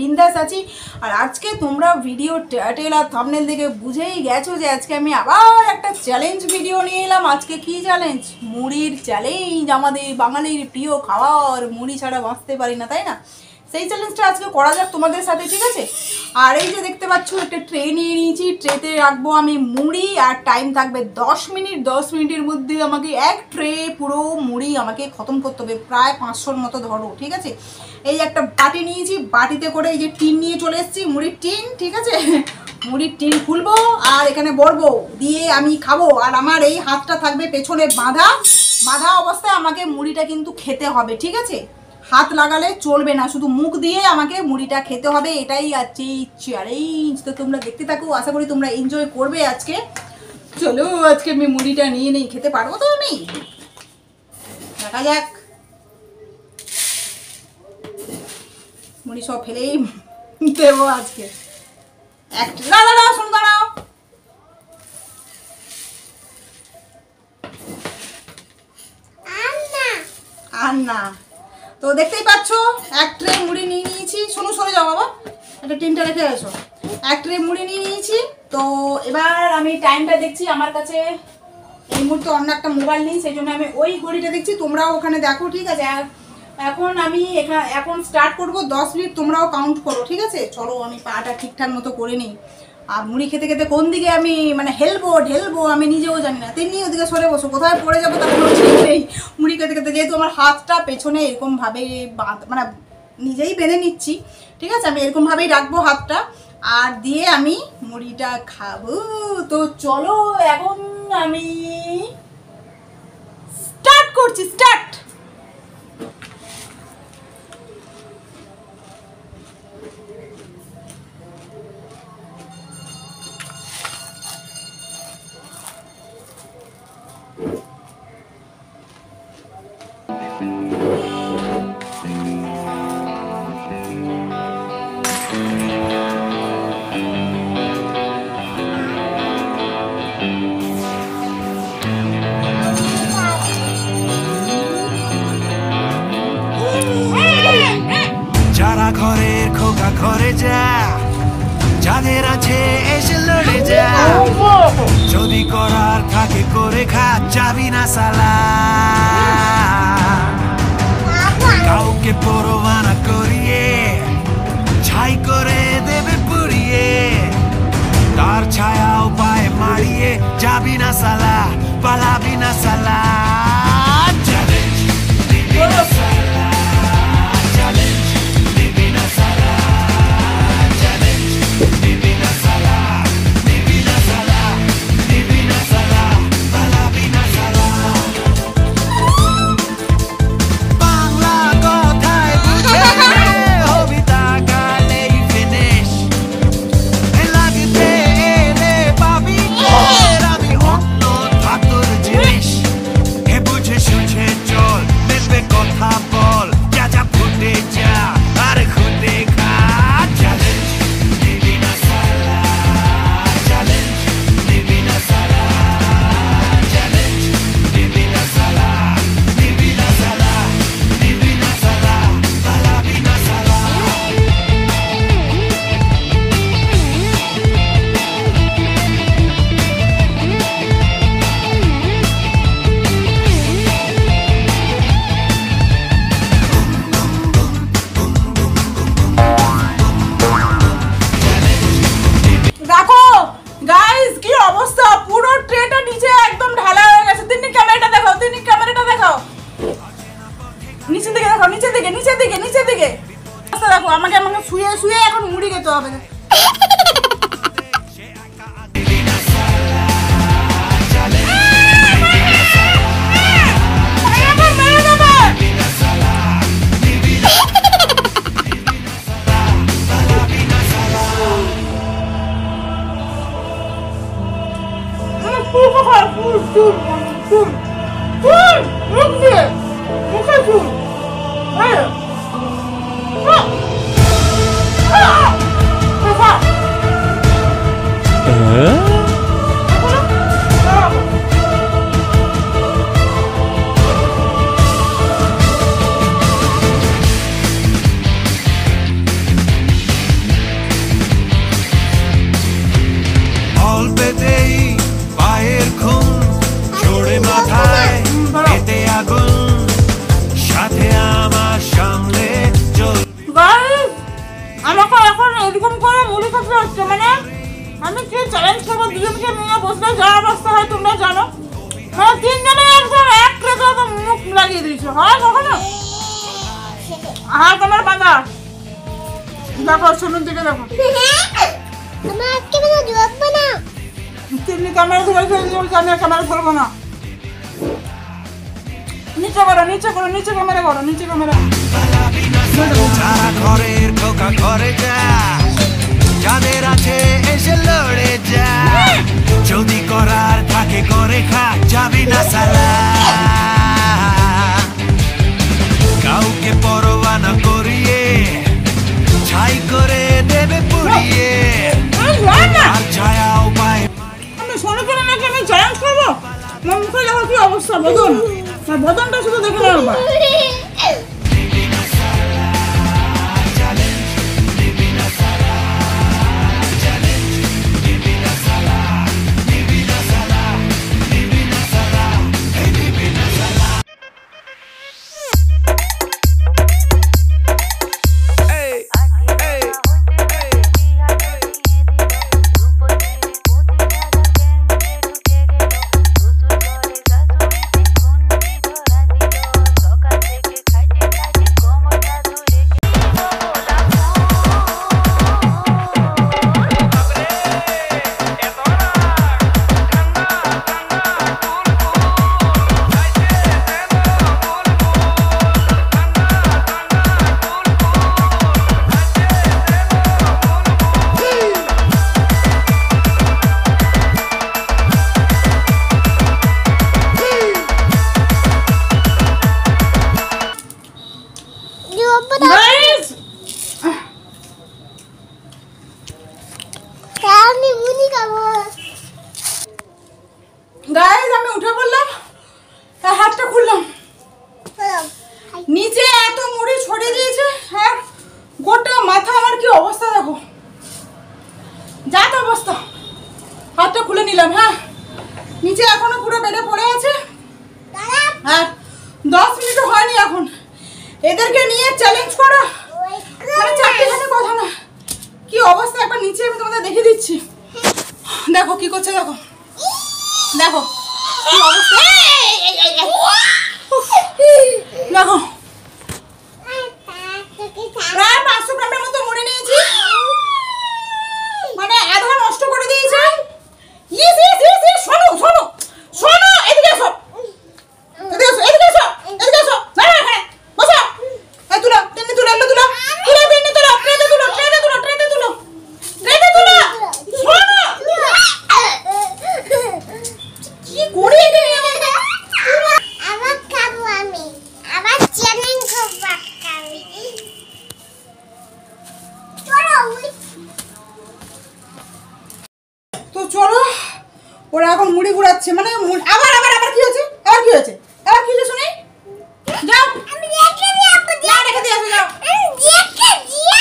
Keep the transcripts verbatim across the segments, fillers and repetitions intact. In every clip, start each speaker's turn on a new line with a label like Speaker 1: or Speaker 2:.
Speaker 1: বিন্দাস আছি। আর আজকে তোমরা ভিডিও টাইটেল আর থাম্বনেল দেখে বুঝেই গেছো যে আজকে আমি আবার একটা চ্যালেঞ্জ ভিডিও নিয়ে এলাম। আজকে কি চ্যালেঞ্জ? মুড়ির চ্যালেঞ্জ। আমাদের বাঙালির প্রিয় খাবার, মুড়ি ছাড়া বাঁচতে পারি না, তাই না? সেই চ্যালেঞ্জটা আজকে করা যাক তোমাদের সাথে, ঠিক আছে? আর এই যে দেখতে পাচ্ছ একটা ট্রে নিয়ে নিয়েছি, ট্রেতে রাখবো আমি মুড়ি আর টাইম থাকবে দশ মিনিট। দশ মিনিটের মধ্যে আমাকে এক ট্রে পুরো মুড়ি আমাকে খতম করতে হবে, প্রায় পাঁচশোর মতো ধরো, ঠিক আছে? এই একটা বাটি নিয়েছি, বাটিতে করে এই যে টিন নিয়ে চলে এসেছি, মুড়ির টিন, ঠিক আছে? মুড়ির টিন খুলবো আর এখানে বড়বো দিয়ে আমি খাবো। আর আমার এই হাতটা থাকবে পেছনে বাঁধা, বাঁধা অবস্থায় আমাকে মুড়িটা কিন্তু খেতে হবে, ঠিক আছে? হাত লাগালে চলবে না, শুধু মুখ দিয়ে আমাকে মুড়িটা খেতে হবে। এটাই আছে চ্যালেঞ্জ। তো তোমরা দেখতে থাকো, আশা করি তোমরা এনজয় করবে আজকে। চলো আজকে আমি মুড়িটা নিয়ে নেই, খেতে পারবো তো আমি, দেখা যাক। মুড়ি সব ফেলেই দেবো আজকে। একটা দাঁড়া দাঁড়াও, শোনো দাঁড়াও, আর না। তো দেখতেই পাচ্ছ এক ট্রে মুড়ি নিয়ে নিয়েছি। শোনো, সরে যাও বাবা, একটা টিনটা রেখে গেছো। এক ট্রে মুড়ি নিয়ে নিয়েছি। তো এবার আমি টাইমটা দেখছি, আমার কাছে এই মুহূর্তে অন্য একটা মোবাইল নেই, সেই জন্য আমি ওই ঘড়িটা দেখছি, তোমরাও ওখানে দেখো, ঠিক আছে? আর এখন আমি এখানে এখন স্টার্ট করবো, দশ মিনিট তোমরাও কাউন্ট করো, ঠিক আছে? চলো আমি পাটা ঠিকঠাক মতো করে নিই। আর মুড়ি খেতে খেতে কোন দিকে আমি মানে হেলবো ঢেলবো আমি নিজেও জানি না, তেমনি ওদিকে সরে বসো, কোথায় পড়ে যাবো তার কোনো ঠিক নেই। মুড়ি খেতে খেতে যেহেতু আমার হাতটা পেছনে এরকমভাবে বাঁধ মানে নিজেই বেঁধে নিচ্ছি, ঠিক আছে? আমি এরকমভাবেই রাখবো হাতটা, আর দিয়ে আমি মুড়িটা খাবো। তো চলো এখন আমি স্টার্ট করছি, স্টার্ট।
Speaker 2: ঘরের খোকা ঘরে যা, যাদের আছে এসে লড়ে যা, যদি করার থাকে করে খা, যাবি না সালা। কাউকে পরোয়া না করিয়ে ছাই করে দেবে পুড়িয়ে, তার ছায়াও পায়ে মারিয়ে, যাবি না সালা, পালাবি না সালা। চ্যালেঞ্জ দিবি না সালা, চ্যালেঞ্জ দিবি না সালা, চ্যালেঞ্জ দিবি না সালা, দিবি না সালা, দিবি না সালা, পালাবি না সালা। বাংলা কথায় বুঝে হবি তাকালেই ফিনিশ, লাগতে এলে পাবি আমি অন্য ধাতুর জিনিস। এ বুঝে সুঝে চল, মেপে কথা বল, যা যা ফুটে যা আর খুঁটে খা। চ্যালেঞ্জ দিবি না সালা, চ্যালেঞ্জ দিবি না সালা, চ্যালেঞ্জ দিবি না সালা, দিবি না সালা, দিবি না সালা, পালাবি না সালা।
Speaker 1: দেখো গাইস কি অবস্থা, পুরো ট্রেটা নিচে একদম ঢালা হয়ে গেছে। তিনি ক্যামেরাটা দেখাও, তিনি ক্যামেরাটা দেখাও, নিচের দিকে দেখাও, নিচের দিকে, নিচের দিকে, নিচের দিকে। আচ্ছা দেখো, আমাকে আমাকে শুয়ে শুয়ে এখন মুড়ি খেতে হবে। জানো হ্যাঁ তিনজনে একদম এক রেখে তো মুখ লাগিয়ে দিয়েছো হয় কখনো আর তোমার বাঁধা দেখো শুনুন থেকে দেখো তিনি ক্যামেরা ধরে ফেলছে আমি ক্যামেরা ধরবো না নিচে করো নিচে করো নিচে ক্যামেরা করো নিচে ক্যামেরা
Speaker 2: যারা ঘরের খোকা ঘরে যা যাদের আছে এসে লড়ে যা যদি করার থাকে করে খা যাবি না সালা কাউকে পরোয়া না করিয়ে ছাই করে দেবে পুড়িয়ে আর ছায়া উপায়
Speaker 1: আমি শোনো করে নাকি আমি চ্যালেঞ্জ করবো আমার মুখে দেখো কি অবস্থা বদন বদনটা শুধু দেখে নেবো গাইস আমি উঠে পড়লাম হাতটা খুললাম নিচে এত মুড়ি ছড়িয়ে দিয়েছে হ্যাঁ গোটা মাথা আমার কি অবস্থা দেখো যা তো অবস্থা হাতটা খুলে নিলাম হ্যাঁ নিচে এখনো পুরো বেডে পড়ে আছে হ্যাঁ দশ মিনিটও হয়নি এখন এদেরকে নিয়ে চ্যালেঞ্জ করা মানে চারটেখানে কথা না কি অবস্থা একবার নিচে আমি তোমাদের দেখিয়ে দিচ্ছি দেখো কি করছে দেখো দেখো কি অবস্থা দেখো প্রায় পাঁচশো গ্রামের মতো মুড়ি নিয়েছি মানে আধা নষ্ট করে দিয়েছে ইস ইস ইস ইস শোনো শোনো শোনো এদিকে এসো এদিকে এসো এদিকে এসো এদিকে এসো না না হ্যাঁ বসো এই তুলো টেনে তুলো এলো তুলো তুলো টেনে তুলো ট্রেতে তুলো ট্রেতে তুলো ট্রেতে তুলো ট্রেতে তুলো শোনো কি করে এটা
Speaker 3: আবার খাবো আমি আবার চ্যালেঞ্জ করব আমি
Speaker 1: তো চলো ওরা এখন মুড়ি ঘুরাচ্ছে মানে আবার আবার আবার কি হয়েছে আবার কি হয়েছে আবার কি হয়েছে শুনি যাও
Speaker 3: আমি রেখে দিই আপু
Speaker 1: যাও রেখে দিয়ে আসো যাও
Speaker 3: আমি রেখে দিই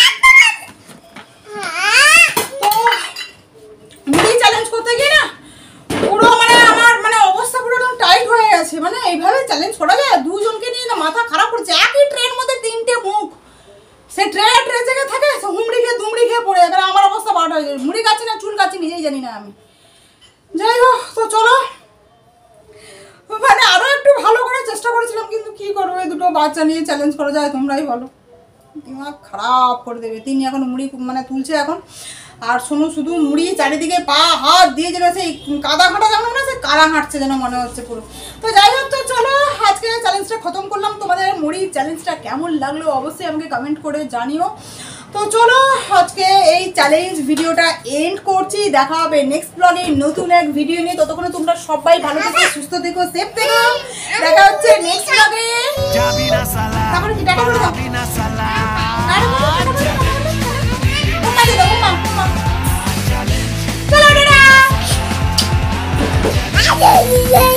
Speaker 1: তো মুড়ি চ্যালেঞ্জ করতে গিয়ে না পুরো মানে আমার মানে অবস্থা পুরো একদম টাইট হয়ে গেছে মানে এইভাবে চ্যালেঞ্জ করা যায় দুজনকে নিয়ে না মাথা খারাপ করছে একই ট্রেন মধ্যে তিনটে মুখ সে ট্রে ট্রে জায়গায় থাকে হুমড়ি খেয়ে দুমড়ি খেয়ে পড়ে যাবে আমার অবস্থা বারোটা হয়ে যাবে মুড়ি খাচ্ছি না চুল খাচ্ছি নিজেই জানি না আমি যাই হোক তো চলো মানে আরো একটু ভালো করার চেষ্টা করেছিলাম কিন্তু কি করবো এই দুটো বাচ্চা নিয়ে চ্যালেঞ্জ করা যায় তোমরাই বলো দিমাগ খারাপ করে দেবে তিনি এখন মুড়ি মানে তুলছে এখন আর শোনো শুধু মুড়ি চারিদিকে পা হাত দিয়ে যেন সেই কাদা ঘাটা যেমন না সেই কাদা হাঁটছে যেন মনে হচ্ছে পুরো তো যাই হোক তো চলো আজকে চ্যালেঞ্জটা খতম করলাম তোমাদের মুড়ি চ্যালেঞ্জটা কেমন লাগলো অবশ্যই আমাকে কমেন্ট করে জানিও তো চলো আজকে এই চ্যালেঞ্জ ভিডিওটা এন্ড করছি দেখা হবে নেক্সট ব্লগে নতুন এক ভিডিও নিয়ে ততক্ষণে তোমরা সবাই ভালো থেকো সুস্থ থেকো সেফ থেকো দেখা হচ্ছে নেক্সট ব্লগে
Speaker 2: যাবি না সালা
Speaker 1: তারপরে কি টাটা বলো
Speaker 2: যাবি না সালা
Speaker 1: আরে বলো টাটা বলো ওমা দি দাও ওমা ওমা চলো টাটা